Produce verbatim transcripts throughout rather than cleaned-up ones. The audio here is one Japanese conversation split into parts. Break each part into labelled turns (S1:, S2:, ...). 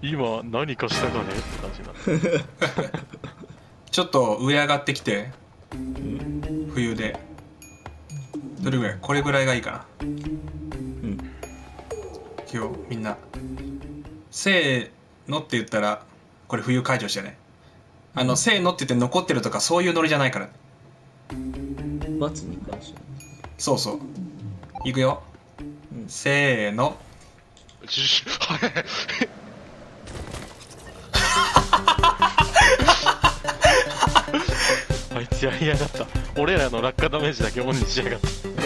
S1: 今何かしたかねって感じな
S2: ちょっと上上がってきて、冬でどれぐらい？これぐらいがいいかな。うん。今日みんなせーのって言ったらこれ冬解除してね。あの、せーのって言って残ってるとかそういうノリじゃないから。
S3: 罰に関して。
S2: そうそう。いくよ。うん、せーの。
S1: あいつやりやがった。俺らの落下ダメージだけオンにしやがった。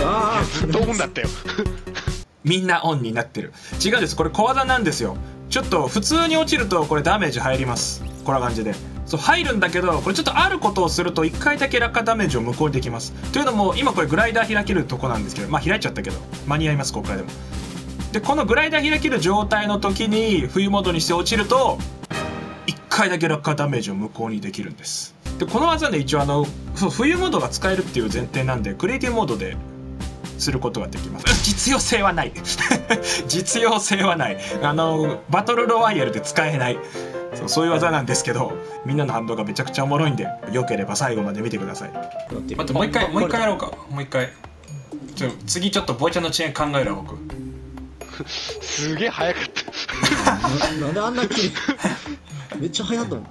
S4: ああ、ずっとオンだったよ。
S2: みんなオンになってる。違うんです。これ小技なんですよ。ちょっと普通に落ちるとこれダメージ入ります。こんな感じで。そう入るんだけど、これちょっとあることをするといっかいだけ落下ダメージを無効にできます。というのも今これグライダー開けるとこなんですけど、まあ開いちゃったけど間に合います。ここからでも。でこのグライダー開ける状態の時に冬モードにして落ちるといっかいだけ落下ダメージを無効にできるんです。でこの技で一応あの冬モードが使えるっていう前提なんでクリエイティブモードですることができます。実用性はない実用性はない。あのバトルロワイヤルで使えない。そう、そういう技なんですけど、みんなの反応がめちゃくちゃおもろいんで、よければ最後まで見てください。待って、もう一回もう一回やろうか。もう一回ちょ次ちょっとボイちゃんの遅延考えるわ。僕
S4: すげえ早かった
S3: な。なんであんなきめっちゃ早かったの。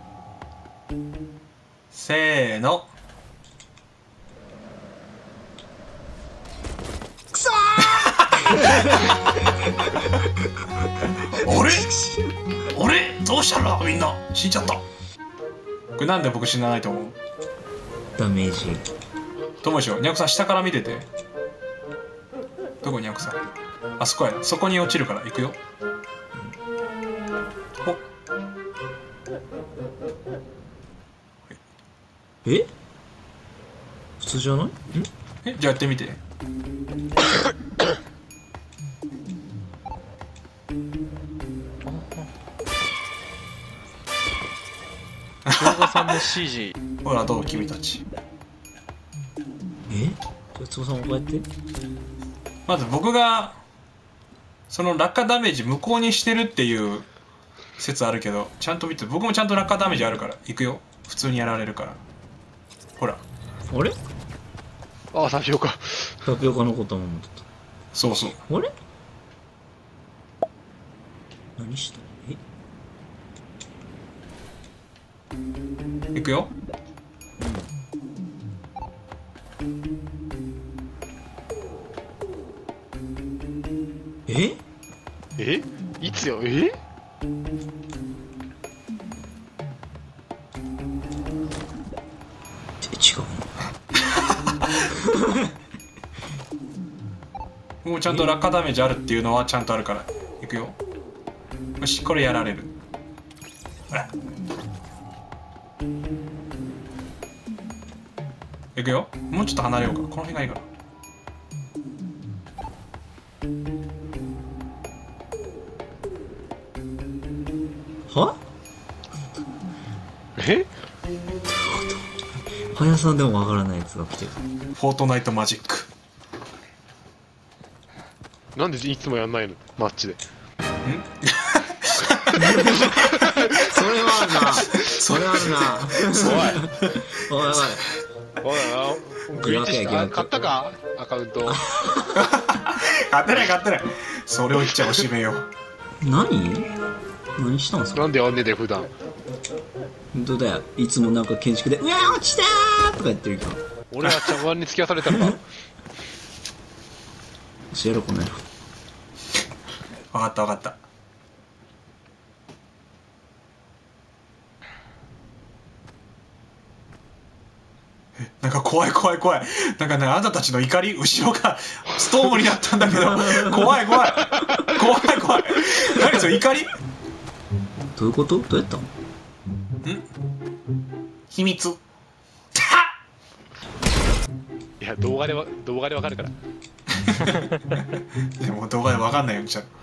S2: せーの。
S3: くそ
S2: ーあれあれどうしたのみんな死んじゃった。これなんで僕死なないと思う？
S3: ダメージ
S2: どうもしよう。ニャクさん下から見てて。どこニャクさん？あそこや。そこに落ちるから行くよ。お
S3: え普通じゃない？ん
S2: えじゃあやってみて。
S1: 動画さんの シージー
S2: ほらどう君たち。
S3: えじゃあつぼさんもこうやって
S2: まず僕がその落下ダメージ無効にしてるっていう説あるけど、ちゃんと見て。僕もちゃんと落下ダメージあるから行くよ。普通にやられるから。ほら
S3: あれ
S4: ああタピオカ
S3: タピオカのことも思ってた。
S2: そうそう。
S3: あれ何したの？え
S2: いくよ。
S3: え
S4: えいつよ。え
S3: 違
S2: うもうちゃんと落下ダメージあるっていうのはちゃんとあるからいくよ。よしこれやられる。ほらいくよ。もうちょっと離れようか。この辺がいいかな。
S3: は
S4: え
S3: 速さでもわからないやつが来てる。
S2: フォートナイトマジック。
S4: なんでいつもやんないのマッチで。ん
S3: それはあるな。それはあるな。おいおいおい
S4: おいおいグリッチした買ったかアカウント。
S2: 買ってない買ってない。それを言っちゃおしめよ。
S3: 何何したんすか。
S4: なんでやんねえだよ普段。
S3: 本当だよ。いつもなんか建築で「うわ落ちたー!」とか言ってるけど、
S4: 俺は茶碗に付き合わされたのか。
S3: 教えろこの野郎。
S2: 分かった分かった。なんか怖い怖い怖い。なんかね、あなたたちの怒り、後ろがストームになったんだけど、怖い怖い怖い怖い。何それ、怒り？
S3: どういうこと？どうやったの？ん？
S2: 秘密。
S4: いや動画でわ動画でわかるから。
S2: でも動画でわかんないようにしちゃう。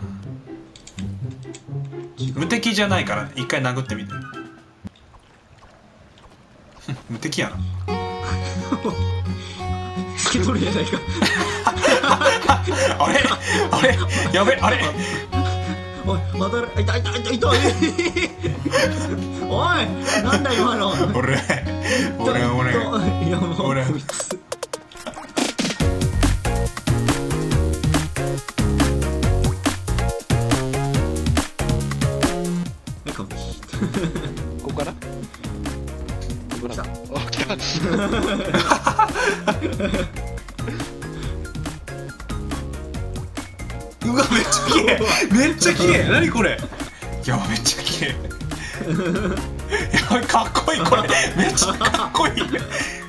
S2: 無敵じゃないから一回殴ってみて。無敵やな。
S3: つけとるやないか。
S2: あれあれやべあれ
S3: おいまた痛い痛い痛い痛いおいなんだ今の
S2: 俺俺俺
S3: いやもう
S2: 俺
S3: こいつ
S4: ここからここからあ、来た
S2: うわめっちゃ綺麗めっちゃ綺麗何これいやめっちゃ綺麗やばいかっこいいこれめっちゃかっこいい